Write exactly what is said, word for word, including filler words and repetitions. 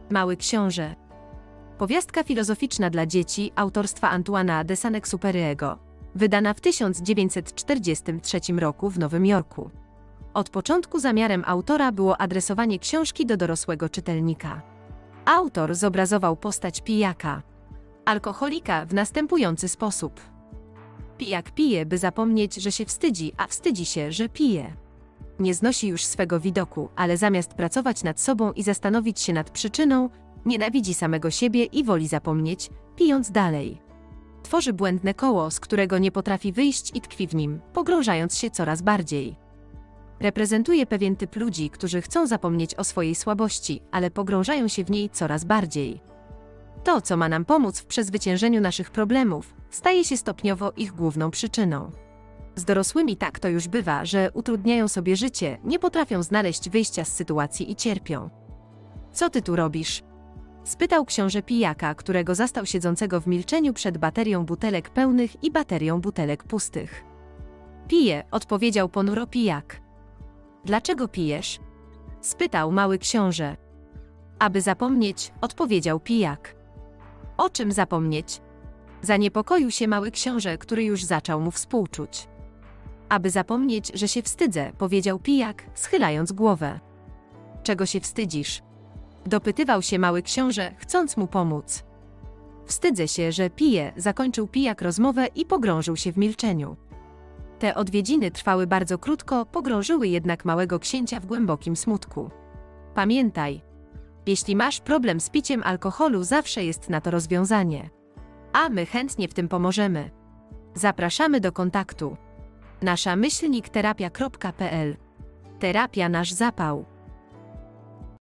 Mały książę. Powiastka filozoficzna dla dzieci autorstwa Antoine'a de Saint-Exupéry'ego, wydana w tysiąc dziewięćset czterdziestym trzecim roku w Nowym Jorku. Od początku zamiarem autora było adresowanie książki do dorosłego czytelnika. Autor zobrazował postać pijaka, alkoholika w następujący sposób. Pijak pije, by zapomnieć, że się wstydzi, a wstydzi się, że pije. Nie znosi już swego widoku, ale zamiast pracować nad sobą i zastanowić się nad przyczyną, nienawidzi samego siebie i woli zapomnieć, pijąc dalej. Tworzy błędne koło, z którego nie potrafi wyjść i tkwi w nim, pogrążając się coraz bardziej. Reprezentuje pewien typ ludzi, którzy chcą zapomnieć o swojej słabości, ale pogrążają się w niej coraz bardziej. To, co ma nam pomóc w przezwyciężeniu naszych problemów, staje się stopniowo ich główną przyczyną. Z dorosłymi tak to już bywa, że utrudniają sobie życie, nie potrafią znaleźć wyjścia z sytuacji i cierpią. Co ty tu robisz? Spytał książę pijaka, którego zastał siedzącego w milczeniu przed baterią butelek pełnych i baterią butelek pustych. Piję, odpowiedział ponuro pijak. Dlaczego pijesz? Spytał mały książę. Aby zapomnieć, odpowiedział pijak. O czym zapomnieć? Zaniepokoił się mały książę, który już zaczął mu współczuć. Aby zapomnieć, że się wstydzę, powiedział pijak, schylając głowę. Czego się wstydzisz? Dopytywał się mały książę, chcąc mu pomóc. Wstydzę się, że piję, zakończył pijak rozmowę i pogrążył się w milczeniu. Te odwiedziny trwały bardzo krótko, pogrążyły jednak małego księcia w głębokim smutku. Pamiętaj, jeśli masz problem z piciem alkoholu, zawsze jest na to rozwiązanie. A my chętnie w tym pomożemy. Zapraszamy do kontaktu. Nasza myślnik terapia kropka p l. Terapia nasz zapał.